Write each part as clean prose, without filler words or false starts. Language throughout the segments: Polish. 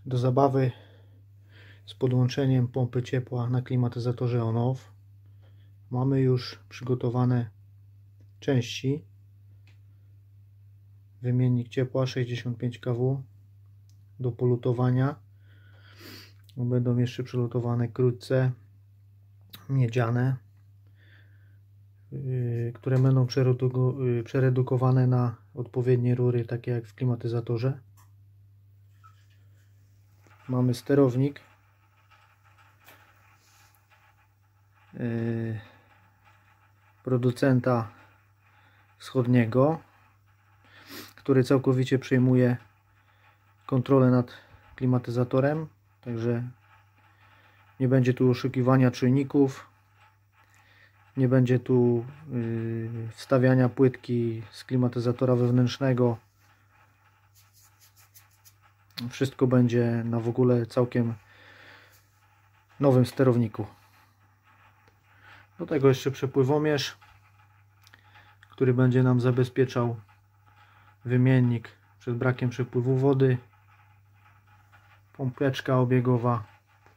do zabawy z podłączeniem pompy ciepła na klimatyzatorze on-off. Mamy już przygotowane części. Wymiennik ciepła 65 kW do polutowania. Będą jeszcze przylutowane krótce miedziane, które będą przeredukowane na odpowiednie rury, takie jak w klimatyzatorze. Mamy sterownik producenta wschodniego, który całkowicie przejmuje kontrolę nad klimatyzatorem, także nie będzie tu oszukiwania czujników, nie będzie tu wstawiania płytki z klimatyzatora wewnętrznego. Wszystko będzie na w ogóle całkiem nowym sterowniku. Do tego jeszcze przepływomierz, który będzie nam zabezpieczał wymiennik przed brakiem przepływu wody, pompeczka obiegowa,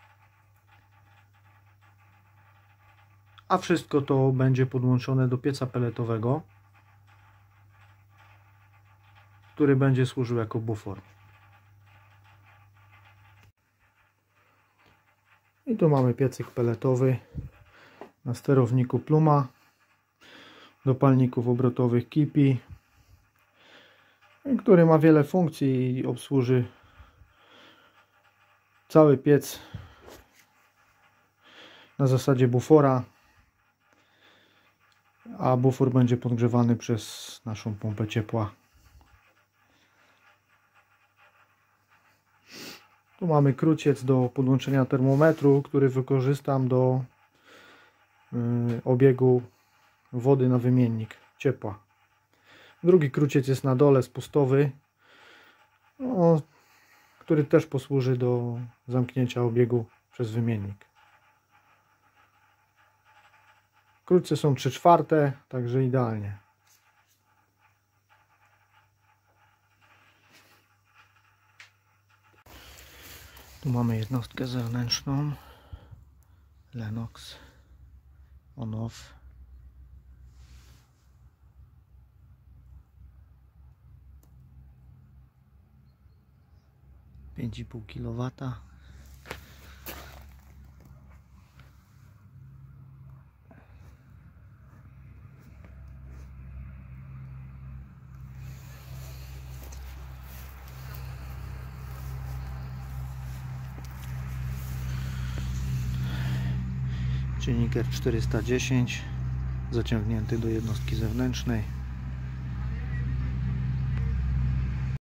a wszystko to będzie podłączone do pieca pelletowego, który będzie służył jako bufor. I tu mamy piecyk pelletowy na sterowniku Pluma, do palników obrotowych Kipi, który ma wiele funkcji i obsłuży cały piec na zasadzie bufora, a bufor będzie podgrzewany przez naszą pompę ciepła. Tu mamy kruciec do podłączenia termometru, który wykorzystam do obiegu wody na wymiennik ciepła. Drugi kruciec jest na dole, spustowy, który też posłuży do zamknięcia obiegu przez wymiennik. Kruce są 3/4, także idealnie. Tu mamy jednostkę zewnętrzną Lennox on-off. Pięć i pół kW. Czynnik R410 zaciągnięty do jednostki zewnętrznej.